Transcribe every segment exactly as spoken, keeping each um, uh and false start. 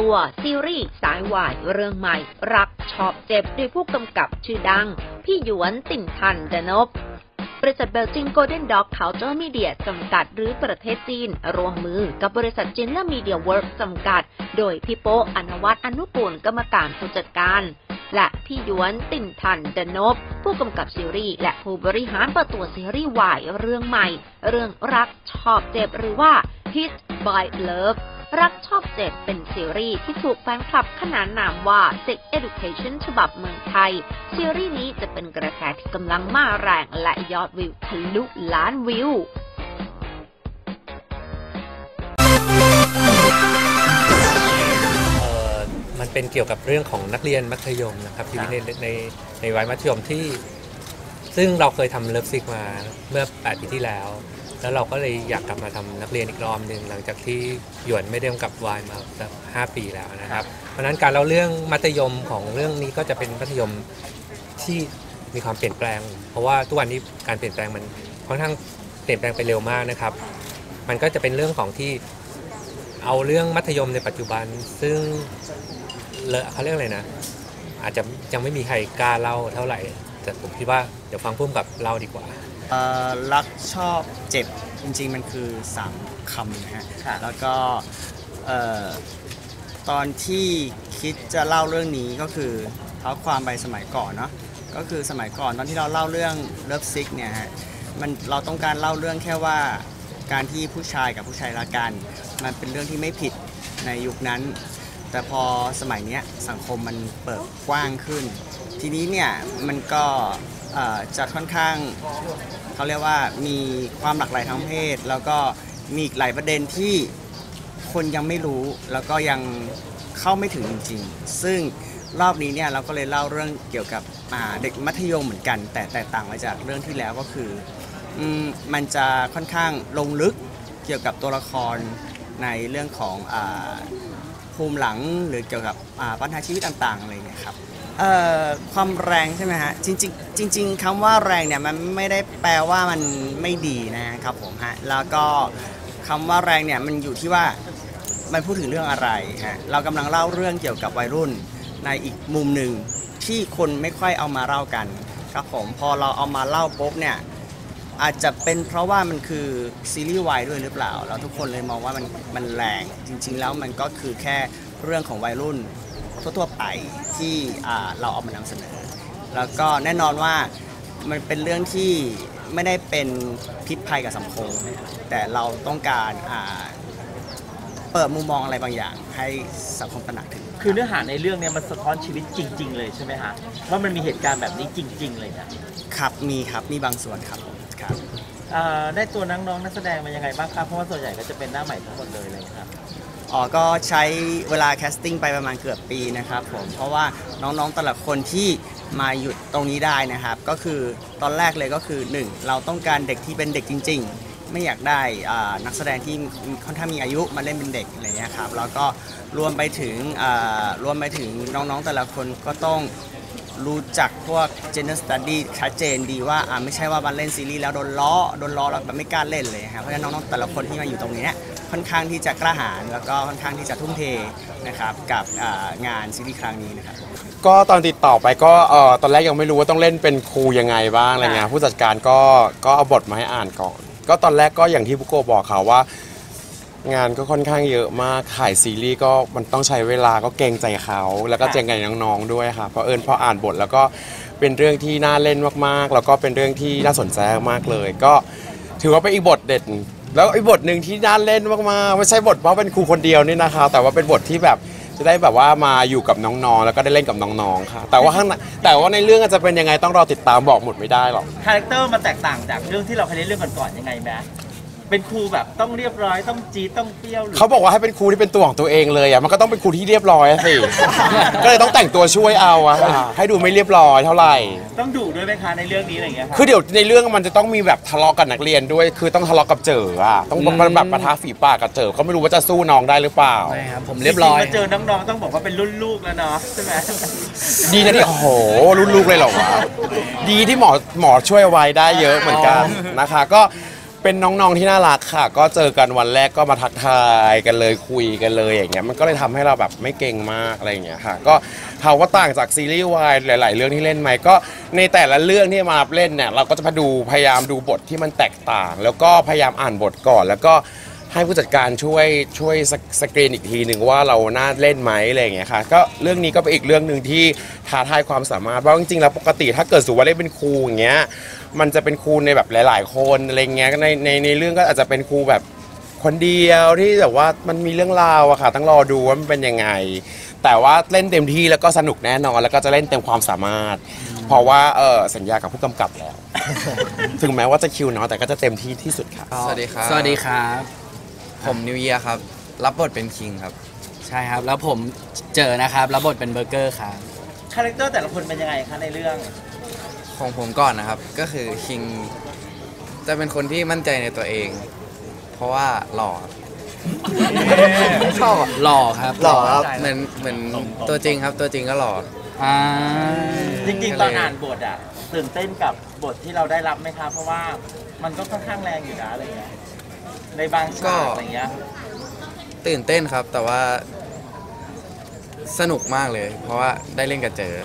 ตัวซีรีส์สายวายเรื่องใหม่รักชอบเจ็บโดยผู้กำกับชื่อดังพี่หยวนติ่นทันดนพบริษัทเบลจิงโกลเด้นด็อกเคาน์เตอร์มีเดียจำกัดหรือประเทศจีนร่วมมือกับบริษัทจินและมีเดียเวิร์กจำกัดโดยพี่โป๊อนวัฒน์อนุกูลกรรมการผู้จัดการและพี่หยวนติ่นทันดนพผู้กำกับซีรีส์และผู้บริหารเปิดตัวซีรีส์วายเรื่องใหม่เรื่องรักชอบเจ็บหรือว่า Hit by Love รักชอบเจ็บเป็นซีรีส์ที่ถูกแฟนคลับขนานนามว่า Sex Education ฉบับเมืองไทยซีรีส์นี้จะเป็นกระแสที่กำลังมาแรงและยอดวิวทะลุล้านวิวมันเป็นเกี่ยวกับเรื่องของนักเรียนมัธยมนะครับชีวิตในในในวัยมัธยมที่ซึ่งเราเคยทำเลิฟซิกมาเมื่อแปดปีที่แล้วแล้วเราก็เลยอยากกลับมาทำนักเรียนอีกรอบหนึ่งหลังจากที่หยวนไม่ได้กำกับวายมาแบบห้าปีแล้วนะครับเพราะนั้นการเล่าเรื่องมัธยมของเรื่องนี้ก็จะเป็นมัธยมที่มีความเปลี่ยนแปลงเพราะว่าทุกวันนี้การเปลี่ยนแปลงมันค่อนข้างเปลี่ยนแปลงไปเร็วมากนะครับมันก็จะเป็นเรื่องของที่เอาเรื่องมัธยมในปัจจุบันซึ่งเลอะเขาเรียกอะไรนะอาจจะยังไม่มีใครกล้าเล่าเท่าไหร่แต่ผมคิดว่าเดี๋ยวฟังพุ่มกับเล่าดีกว่ารักชอบเจ็บจริงๆมันคือสามคำนะฮะแล้วก็ตอนที่คิดจะเล่าเรื่องนี้ก็คือเท้าความไปสมัยก่อนเนาะก็คือสมัยก่อนตอนที่เราเล่าเรื่องเลิฟซิกเนี่ยฮะมันเราต้องการเล่าเรื่องแค่ว่าการที่ผู้ชายกับผู้ชายรักกันมันเป็นเรื่องที่ไม่ผิดในยุคนั้นแต่พอสมัยนี้สังคมมันเปิดกว้างขึ้นทีนี้เนี่ยมันก็จะค่อนข้างเขาเรียกว่ามีความหลากหลายทางเพศแล้วก็มีหลายประเด็นที่คนยังไม่รู้แล้วก็ยังเข้าไม่ถึงจริงๆซึ่งรอบนี้เนี่ยเราก็เลยเล่าเรื่องเกี่ยวกับเด็กมัธยมเหมือนกันแต่แตกต่างมาจากเรื่องที่แล้วก็คือมันจะค่อนข้างลงลึกเกี่ยวกับตัวละครในเรื่องของภูมิหลังหรือเกี่ยวกับปัญหาชีวิตต่างๆอะไรเงี้ยครับความแรงใช่ไหมฮะจริงๆจริงๆคำว่าแรงเนี่ยมันไม่ได้แปลว่ามันไม่ดีนะครับผมฮะแล้วก็คำว่าแรงเนี่ยมันอยู่ที่ว่ามันพูดถึงเรื่องอะไรฮะเรากำลังเล่าเรื่องเกี่ยวกับวัยรุ่นในอีกมุมหนึ่งที่คนไม่ค่อยเอามาเล่ากันครับผมพอเราเอามาเล่าปุ๊บเนี่ยอาจจะเป็นเพราะว่ามันคือซีรีส์วายด้วยหรือเปล่าแล้วทุกคนเลยมองว่ามันมันแรงจริงๆแล้วมันก็คือแค่เรื่องของวัยรุ่นทั่วๆไปที่เราเอามานำเสนอแล้วก็แน่นอนว่ามันเป็นเรื่องที่ไม่ได้เป็นพิษภัยกับสังคมแต่เราต้องการเปิดมุมมองอะไรบางอย่างให้สังคมตระหนักถึงคือเนื้อหาในเรื่องนี้มันสะท้อนชีวิตจริงๆเลยใช่ไหมฮะว่ามันมีเหตุการณ์แบบนี้จริงๆเลยนะครับมีครับมีบางส่วนครับครับได้ตัวน้องๆนักแสดงมายังไงบ้างครับเพราะว่าส่วนใหญ่ก็จะเป็นหน้าใหม่ทั้งหมดเลยเลยครับอ๋อก็ใช้เวลาแคสติ้งไปประมาณเกือบปีนะครับผมเพราะว่าน้องๆแต่ละคนที่มาหยุดตรงนี้ได้นะครับก็คือตอนแรกเลยก็คือหนึ่งเราต้องการเด็กที่เป็นเด็กจริงๆไม่อยากได้นักแสดงที่ค่อนข้างมีอายุมาเล่นเป็นเด็กอะไรเงี้ยครับแล้วก็รวมไปถึงรวมไปถึงน้องๆแต่ละคนก็ต้องรู้จักพวก gender study ชัดเจนดีว่าไม่ใช่ว่ามาเล่นซีรีส์แล้วโดนล้อโดนล้อแล้วแบบไม่กล้าเล่นเลยครับเพราะฉะนั้นน้องๆแต่ละคนที่มาอยู่ตรงนี้ค่อนข้างที่จะกล้าหาญแล้วก็ค่อนข้างที่จะทุ่มเทนะครับกับงานซีรีส์ครั้งนี้นะครับก็ตอนติดต่อไปก็เอ่อตอนแรกยังไม่รู้ว่าต้องเล่นเป็นครูยังไงบ้างอะไรเงี้ยผู้จัดการก็ก็เอาบทมาให้อ่านก่อนก็ตอนแรกก็อย่างที่บุโกบอกเขาว่างานก็ค่อนข้างเยอะมากถ่ายซีรีส์ก็มันต้องใช้เวลาก็เกรงใจเขาแล้วก็เกรงใจน้องๆด้วยค่ะเพราะเอิญพออ่านบทแล้วก็เป็นเรื่องที่น่าเล่นมากๆแล้วก็เป็นเรื่องที่น่าสนใจมากเลยก็ถือว่าเป็นอีกบทเด็ดแล้วอีกบทหนึ่งที่น่าเล่นมากๆไม่ใช่บทเพราะเป็นครูคนเดียวนี่นะคะแต่ว่าเป็นบทที่แบบจะได้แบบว่ามาอยู่กับน้องๆแล้วก็ได้เล่นกับน้องๆค่ะแต่ว่าข้างแต่ว่าในเรื่องจะเป็นยังไงต้องรอติดตามบอกหมดไม่ได้หรอกคาแรคเตอร์มันแตกต่างจากเรื่องที่เราเคยเล่นเรื่องก่อนๆยังไงไหมเป็นครูแบบต้องเรียบร้อยต้องจี๊ดต้องเปรี้ยวเขาบอกว่าให้เป็นครูที่เป็นตัวของตัวเองเลยอ่ะมันก็ต้องเป็นครูที่เรียบร้อยสิก็เลยต้องแต่งตัวช่วยเอาอะให้ดูไม่เรียบร้อยเท่าไหร่ต้องดุด้วยไหมคะในเรื่องนี้อะไรเงี้ยคือเดี๋ยวในเรื่องมันจะต้องมีแบบทะเลาะกับนักเรียนด้วยคือต้องทะเลาะกับเจออ่ะต้องแบบปะทะฝีปากกับเจอเขาไม่รู้ว่าจะสู้น้องได้หรือเปล่าใช่ครับผมเรียบร้อยมาเจอน้องๆต้องบอกว่าเป็นรุ่นลูกแล้วเนาะใช่ไหมดีนะที่โอ้โหรุ่นลูกเลยเหรอวะดีที่หมอหมอช่วยไว้ได้เยอะเหมือนกันนะคะก็เป็นน้องๆที่น่ารักค่ะ ก็เจอกันวันแรกก็มาทักทายกันเลยคุยกันเลยอย่างเงี้ยมันก็เลยทำให้เราแบบไม่เก่งมากอะไรอย่างเงี้ยค่ะก็ถามว่าต่างจากซีรีส์วายหลายๆเรื่องที่เล่นไหมก็ในแต่ละเรื่องที่มาเล่นเนี่ยเราก็จะมาดูพยายามดูบทที่มันแตกต่าง แล้วก็พยายามอ่านบทก่อน แล้วก็ให้ผู้จัดการช่วยช่วยสกรีนอีกทีหนึ่งว่าเราน่าเล่นไหมอะไรอย่างเงี้ยค่ะก็เรื่องนี้ก็เป็นอีกเรื่องหนึ่งที่ท้าทายความสามารถเพราะจริงๆแล้วปกติถ้าเกิดสมมุติว่าเล่นเป็นครูอย่างเงี้ยมันจะเป็นครูในแบบหลายๆคนอะไรเงี้ยในในในเรื่องก็อาจจะเป็นครูแบบคนเดียวที่แบบว่ามันมีเรื่องราวอะค่ะต้องรอดูว่ามันเป็นยังไงแต่ว่าเล่นเต็มที่แล้วก็สนุกแน่นอนแล้วก็จะเล่นเต็มความสามารถเพราะว่าเออสัญญากับผู้กำกับแล้ว ถึงแม้ว่าจะคิวน้อยแต่ก็จะเต็มที่ที่สุดค่ะสวัสดีครับสวัสดีครับผมนิวเยียครับ รับบทเป็นคิงครับใช่ครับแล้วผมเจอนะครับรับบทเป็นเบอร์เกอร์ครับคาแรคเตอร์แต่ละคนเป็นยังไงคะในเรื่องของผมก่อนนะครับ ก็คือคิงจะเป็นคนที่มั่นใจในตัวเอง เพราะว่าหล่อชอบอะหล่อครับหล่อครับเหมือนเหมือนตัวจริงครับ ตัวจริงก็หล่ออ่าจริงๆ ตอนอ่านบทอ่ะตื่นเต้นกับบทที่เราได้รับไหมคะเพราะว่ามันก็ค่อนข้างแรงอยู่นะอะไรเงี้ยในบางฉากอะไรเงี้ยตื่นเต้นครับ แต่ว่าสนุกมากเลย เพราะว่าได้เล่นกับเจอ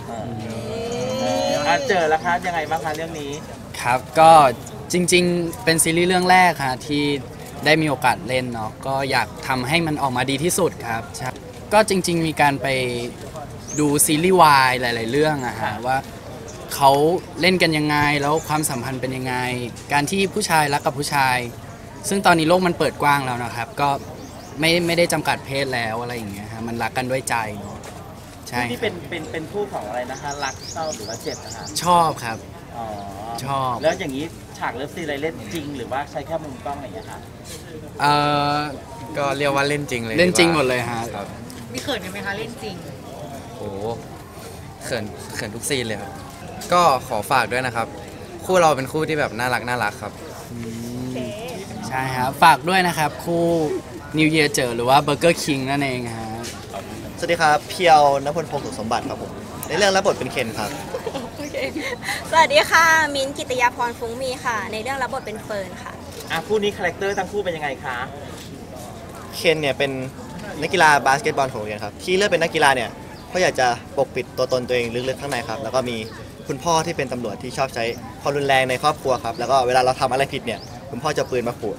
อ่ะเจอแล้วครับยังไงบ้างคะเรื่องนี้ครับก็จริงๆเป็นซีรีส์เรื่องแรกค่ะที่ได้มีโอกาสเล่นเนาะก็อยากทำให้มันออกมาดีที่สุดครับใช่ก็จริงๆมีการไปดูซีรีส์วายหลายๆเรื่องอะฮะว่าเขาเล่นกันยังไงแล้วความสัมพันธ์เป็นยังไง การที่ผู้ชายรักกับผู้ชาย ซึ่งตอนนี้โลกมันเปิดกว้างแล้วนะครับก็ไม่ไม่ได้จำกัดเพศแล้วอะไรอย่างเงี้ยฮะมันรักกันด้วยใจเนาะใช่ที่เป็นเป็นเป็นคู่ของอะไรนะคะรักเศร้าหรือว่าเจ็บนะคะชอบครับอ๋อชอบแล้วอย่างนี้ฉากเลิฟซีนอะไรเล่นจริงหรือว่าใช้แค่มุมกล้องอะไรอย่างเงี้ยคะเอ่อก็เรียกว่าเล่นจริงเลยเล่นจริงดีกหมว่าดเลยฮะครับมีเขินกันไหมคะเล่นจริงโอ้โหเขินเขินทุกซีนเลยครับ ก็ขอฝากด้วยนะครับ คู่เราเป็นคู่ที่แบบน่ารักน่ารักครับใช่ครับฝากด้วยนะครับ คู่ New Year เจอหรือว่า Burger King นั่นเองฮะสวัสดีครับเพียวนพลพงศ์สุขสมบัติครับผมในเรื่องรับบทเป็นเคนครับโอเค สวัสดีค่ะ มิ้นท์กิตยาพรฟุ้งมีค่ะ ในเรื่องรับบทเป็นเฟิร์นค่ะอ่ะคู่นี้คาแรคเตอร์ทั้งคู่เป็นยังไงคะเคนเนี่ยเป็นนักกีฬาบาสเกตบอลของโรงเรียนครับที่เลือกเป็นนักกีฬาเนี่ยเพราะอยากจะปกปิดตัวตนตัวเองลึกๆข้างในครับแล้วก็มีคุณพ่อที่เป็นตำรวจที่ชอบใช้ความรุนแรงในครอบครัวครับแล้วก็เวลาเราทำอะไรผิดเนี่ยคุณพ่อจะเอาปืนมาขู่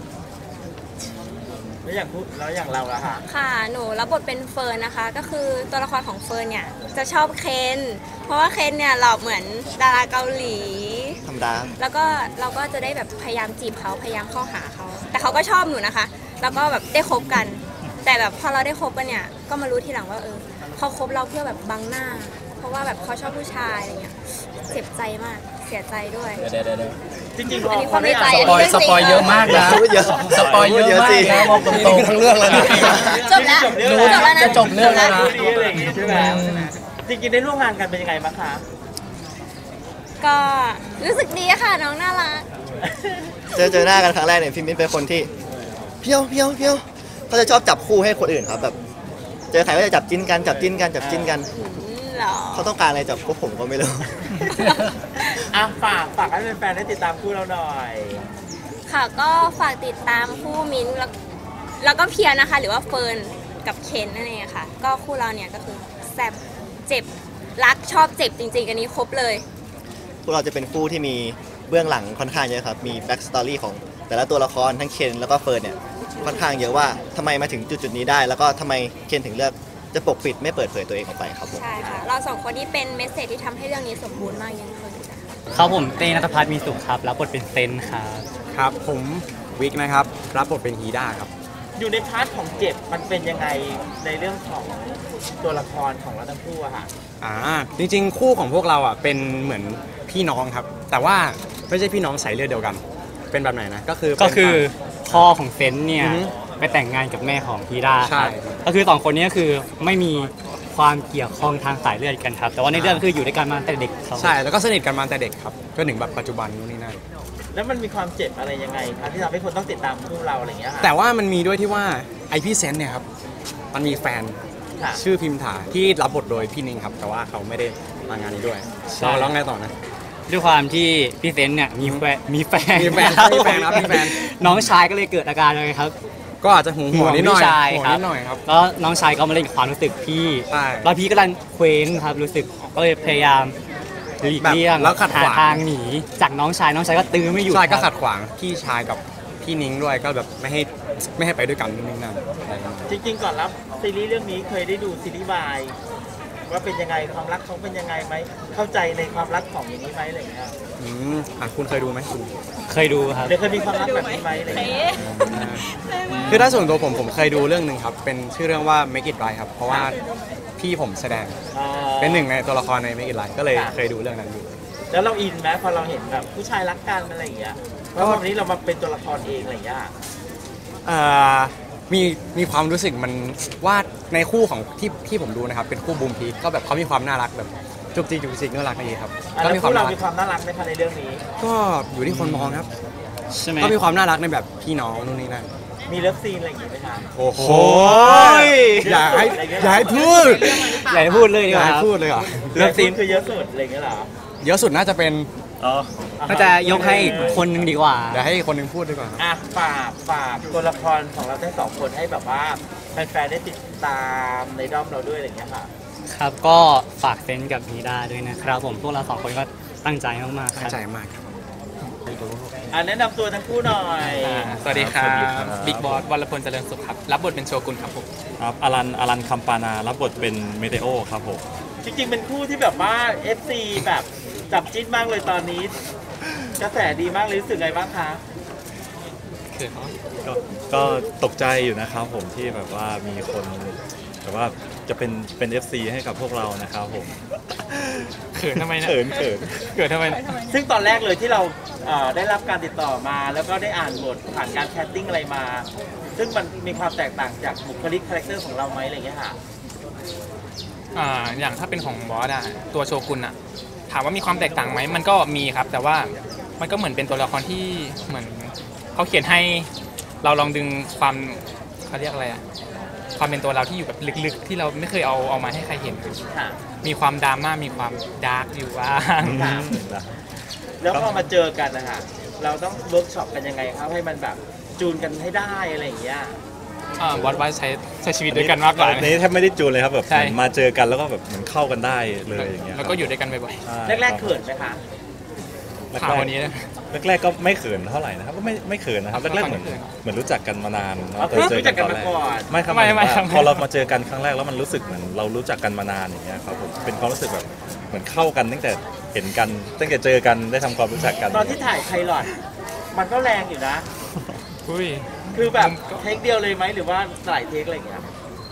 แล้วอย่างคู่แล้วอย่างเราล่ะคะค่ะ หนูรับบทเป็นเฟิร์นนะคะ ก็คือตัวละครของเฟิร์นเนี่ยจะชอบเคน เพราะว่าเคนเนี่ยหล่อเหมือนดาราเกาหลีธรรมดาแล้วก็เราก็จะได้แบบพยายามจีบเขาพยายามเข้าหาเขา แต่เขาก็ชอบหนูนะคะ แล้วก็แบบได้คบกัน แต่แบบพอเราได้คบกันเนี่ย ก็มารู้ทีหลังว่าเออเขาคบเราเพื่อแบบบังหน้า เพราะว่าแบบเขาชอบผู้ชายอะไรเงี้ย เจ็บใจมาก เสียใจด้วยจริงๆพอัอนนี้ความในใจสปอยสปอยเยอะมากนะพูดเยอะสปอยเยอะมากสินะบอกตรงๆทั้งเรื่องแล้วนะจบแล้วรู้จบแล้วนะจะจบเรื่องแล้วนะคู่นี้อะไรอย่างงี้ใช่ไหมจริงๆได้ร่วมงานกันเป็นยังไงบ้างคะก็รู้สึกดีค่ะน้องน่ารักเจอเจอหน้ากันครั้งแรกเนี่ยพี่มิ้นเป็นคนที่เพียวเพียวเพียวเขาจะชอบจับคู่ให้คนอื่นครับแบบเจอใครก็จะจับจิ้นกันจับจิ้นกันจับจิ้นกันอืมเหรอเขาต้องการอะไรจากพวกผมก็ไม่รู้อ่ะฝากฝากให้แฟนๆได้ติดตามคู่เราหน่อยค่ะก็ฝากติดตามคู่มิ้นท์แล้วแล้วก็เพียร์นะคะ หรือว่าเฟิร์นกับเคนนั่นเองค่ะ ก็คู่เราเนี่ยก็คือแซ่บเจ็บรักชอบเจ็บจริงๆ อันนี้ครบเลยพวกเราจะเป็นคู่ที่มีเบื้องหลังค่อนข้างเยอะครับมีแบ็กสตอรี่ของแต่ละตัวละครทั้งเคนแล้วก็เฟิร์นเนี่ยค่อนข้างเยอะว่าทำไมมาถึงจุดจุดๆนี้ได้ แล้วก็ทำไมเคนถึงเลือกจะปกปิดไม่เปิดเผยตัวเองออกไปครับผมใช่ค่ะ เราสองคนที่เป็นเมสเซจที่ทำให้เรื่องนี้สมบูรณ์มากยิ่งขึ้นค่ะครับผมเต้นัทพัฒน์มีสุขครับรับบทเป็นเซนครับครับผมวิกนะครับรับบทเป็นฮีด้าครับอยู่ในพาร์ทของเจ็บมันเป็นยังไงในเรื่องของตัวละครของเราทั้งคู่อะค่ะอ่าจริงๆคู่ของพวกเราอ่ะเป็นเหมือนพี่น้องครับ แต่ว่าไม่ใช่พี่น้องสายเลือดเดียวกัน เป็นแบบไหนนะก็คือก็คือเป็นพ่อของเซนเนี่ยอือฮึไปแต่งงานกับแม่ของพีด้าใช่ครับก็คือสองคนนี้ก็คือไม่มีความเกี่ยวข้องทางสายเลือดกันครับ แต่ว่าในเรื่องคืออยู่ด้วยกันมาตั้งแต่เด็กครับใช่แล้วก็สนิทกันมาตั้งแต่เด็กครับจนถึงแบบปัจจุบันนู่นนี่นั่นแล้วมันมีความเจ็บอะไรยังไงคะที่ทำให้คนต้องติดตามคู่เราอะไรอย่างเงี้ยค่ะแต่ว่ามันมีด้วยที่ว่าไอพี่เซนเนี่ยครับมันมีแฟนค่ะชื่อพิมถาที่รับบทโดยพี่นิงครับแต่ว่าเขาไม่ได้มางานนี้ด้วยใช่เราแล้วไงต่อนะด้วยความที่พี่เซนเนี่ยมีแฟนมีแฟนมีแฟนครับมีแฟนครับมีแฟนน้องชายก็เลยเกิดอาการเลยครับก็อาจจะหึงหวงนิดหน่อยพี่ชายห่วงครันิบดหน่อยครับแล้วน้องชายก็มาเล่นกับความรู้สึกพี่ใช่แล้วพี่ก็ดันเคว้งครับรู้สึกก็เลยพยายามหลีกเลี่ยงแบบแล้วขัดขวางหทางหนีจากน้องชายน้องชายก็ตื้อไม่อยู่ใช่ก็คขัรับดขวางพี่ชายกับพี่นิ้งด้วยก็แบบไม่ให้ไม่ให้ไปด้วยกันนี่นั่นอะไรประมาณนั้นจริงๆก่อนรับซีรีส์เรื่องนี้เคยได้ดูซีรีส์วายว่าเป็นยังไงความรักเขาเป็นยังไงไหมเข้าใจในความรักของอย่างนี้ไหมอะไรอย่างเงี้ยอืมอ่ะคุณเคยดูไหมคุณเคยดูครับเดี๋ยวเคยมีความรักแบบนี้ไหมอะไรอย่างเงี้ยคือถ้าส่วนตัวผมผมเคยดูเรื่องหนึ่งครับเป็นชื่อเรื่องว่า Make It Right ครับเพราะว่าพี่ผมแสดงอ๋อเป็นหนึ่งในตัวละครใน Make It Right ก็เลยเคยดูเรื่องนั้นอยู่แล้วเราอินไหมพอเราเห็นแบบผู้ชายรักกันอะไรอย่างเงี้ยเพราะวันนี้เรามาเป็นตัวละครเองอะไรอย่างเงี้ยเอ่อมีมีความรู้สึกมันว่าในคู่ของที่ที่ผมดูนะครับเป็นคู่บูมพีก็แบบเขามีความน่ารักแบบจุกจิกจุกจิกน่ารักดีครับอ่ะก็แล้วมีความคู่เราน่ารัมีกความน่ารักไหมคะในเรื่องนี้ก็อยู่ที่คนมองครับใช่ไหมก็มีความน่ารักในแบบพี่น้องนู่นนี่นั่นมีเลิฟซีนอะไรอย่างงี้ไหมคะโอ้โหอย่าให้อย่าให้พูดอย่าให้พูดเลยดีอก ย่าว่าให้ครับพูดเลยเหรอเลิฟซีนคือเยอะสุดอะไรอย่างเงี้ยเหรอเยอะสุดน่าจะเป็นอ๋อก็จะยกให้อีกคนหนึงดีกว่าเดี๋ยวให้อีกคนหนึงพูดดีกว่าอ่ะฝากฝากตัวละครของเราทั้งสองคนให้แบบว่าแฟนๆได้ติดตามในด้อมเราด้วยอะไรอย่างเงี้ยค่ะครับก็ฝากเซนกับนีด้าด้วยนะครับผมพวกเราสองคนก็ตั้งใจมากๆคตั้รังบใจมากครับอ่ะแนะนำตัวทั้งคู่หน่อยสวัสดีครับบิ๊กบอสวรพลเจริญสุขครับรับบทเป็นโชกุนครับผมครับอลันอลันคัมปานารับบทเป็นเมเทโอครับผมจริงๆเป็นคู่ที่แบบว่า เอฟ ซี แบบจับจิ้นมากเลยตอนนี้ กระแสดีมากเลยรู้สึกไงบ้างคะก็ก็ตกใจอยู่นะครับผมที่แบบว่ามีคนแบบว่าจะเป็นเป็น เอฟ ซี ให้กับพวกเรานะครับผมเขินทำไมนะเขินเขินเขินทำไมนะซึ่งตอนแรกเลยที่เราเอ่อได้รับการติดต่อมา แล้วก็ได้อ่านบทผ่านการแคสติ้งอะไรมา ซึ่งมันมีความแตกต่างจากบุคลิกคาแรคเตอร์ของเราไหมอะไรอย่างเงี้ยค่ะอ่าอย่างถ้าเป็นของบอสอะตัวโชกุนอะถามว่ามีความแตกต่างไหมมันก็มีครับ แต่ว่ามันก็เหมือนเป็นตัวละครที่เหมือนเขาเขียนให้เราลองดึงความเขาเรียกอะไรอะความเป็นตัวเราที่อยู่แบบลึกๆ ที่เราไม่เคยเอาเอามาให้ใครเห็น มีความดราม่ามีความดาร์กอยู่บ้างแล้วพอมาเจอกันนะคะเราต้องเวิร์กช็อปกันยังไงครับให้มันแบบจูนกันให้ได้อะไรอย่างเงี้ยอ่าบอสว่าใช้ใช้ชีวิตด้วยกันมากกว่าอันนี้แทบไม่ได้จูนเลยครับแบบใช่เหมือนมาเจอกันแล้วก็แบบเหมือนเข้ากันได้เลยอย่างเงี้ยแล้วก็อยู่ด้วยกันบ่อยแรกๆเขินไหมคะๆข่าววันนี้นะแรกๆก็ไม่เขินเท่าไหร่นะครับก็ไม่ไม่เขินนะครับแรกๆเหมือนเหมือนรู้จักกันมานานเนอะอ๋อเคยเจอกันตอนแรกรู้จักกันมาก่อนไม่ครับไม่ไม่หายถึงว่าครับพอเรามาเจอกันครั้งแรกแล้วมันรู้สึกเหมือนเรารู้จักกันมานานอย่างเงี้ยครับผมเป็นความรู้สึกแบบเหมือนเข้ากันตั้งแต่เห็นกันตั้งแต่เจอกันได้ทำความรู้จักกันตอนที่ถ่ายไพลอตมันก็แรงอยู่นะอุ้ยคือแบบเทคเดียวเลยไหมหรือว่าหลายเทคอะไรอย่างเงี้ย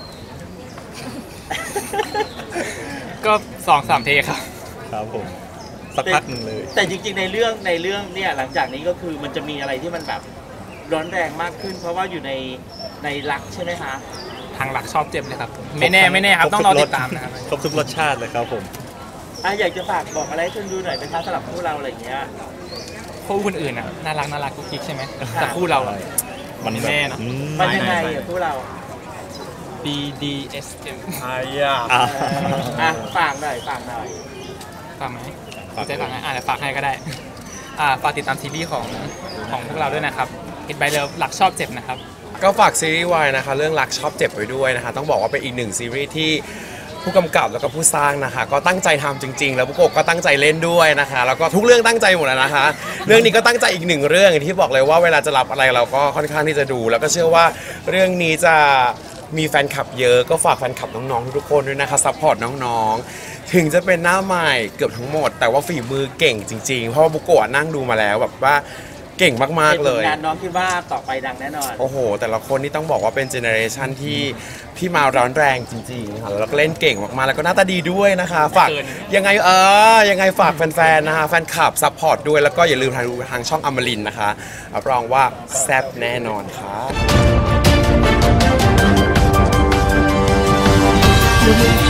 ก็สองสามเทครับครับผมสักพักหนึ่งเลยแต่จริงๆในเรื่องในเรื่องเนี่ยหลังจากนี้ก็คือมันจะมีอะไรที่มันแบบร้อนแรงมากขึ้น เพราะว่าอยู่ในในรักใช่ไหมคะทางหลักชอบเจ็บเลยครับ ไม่แน่ไม่แน่ครับต้องรอติดตามนะครับครบทุกรสชาติเลยครับผมอ่ะอยากจะฝากบอกอะไรให้คนดูหน่อยเป็นคะสำหรับคู่เราอะไรอย่างเงี้ยคู่คนอื่นอ่ะน่ารักน่ารักกุ๊กกิ๊กใช่ไหมแต่คู่เราอะมันไม่แบบแน่เนอะอืมมันยังไงอ่ะคู่เรา B D S M อายาอ่ะอ่ะฝากหน่อยฝากหน่อยฝากไหมใจฝากไหมอ่าเดี๋ยวฝากให้ก็ได้อ่าฝากติดตามซีรีส์ของของพวกเราด้วยนะครับเห็นใบเลิฟหลักชอบเจ็บนะครับก็ฝากซีรีส์วายนะคะเรื่องรักชอบเจ็บไว้ด้วยนะคะต้องบอกว่าเป็นอีกหนึ่งซีรีส์ที่ผู้กำกับแล้วก็ผู้สร้างนะคะก็ตั้งใจทำจริงๆแล้วผู้กำกับก็ตั้งใจเล่นด้วยนะคะแล้วก็ทุกเรื่องตั้งใจหมดแล้วนะคะ เรื่องนี้ก็ตั้งใจอีกหนึ่งเรื่องอย่างที่บอกเลยว่าเวลาจะรับอะไรเราก็ค่อนข้างที่จะดู แล้วก็เชื่อว่าเรื่องนี้จะมีแฟนคลับเยอะก็ฝากแฟนคลับน้องๆทุกๆคนด้วยนะคะซัพพอร์ตน้องๆถึงจะเป็นหน้าใหม่เกือบทั้งหมด แต่ว่าฝีมือเก่งจริงๆเพราะว่าบุโกะนั่งดูมาแล้วแบบว่าเก่งมากๆเลยงานน้องคิดว่าต่อไปดังแน่นอนโอ้โห แต่ละคนนี่ต้องบอกว่าเป็นเจเนอเรชันที่ที่มาร้อนแรงจริงๆค่ะแล้วก็เล่นเก่งมากๆแล้วก็หน้าตาดีด้วยนะคะฝากยังไงเออยังไงฝากแฟนๆนะคะแฟนคลับซัพพอร์ตด้วยแล้วก็อย่าลืมทางดูทางช่องอมรินทร์นะคะรับรองว่าแซ่บแน่นอนค่ะ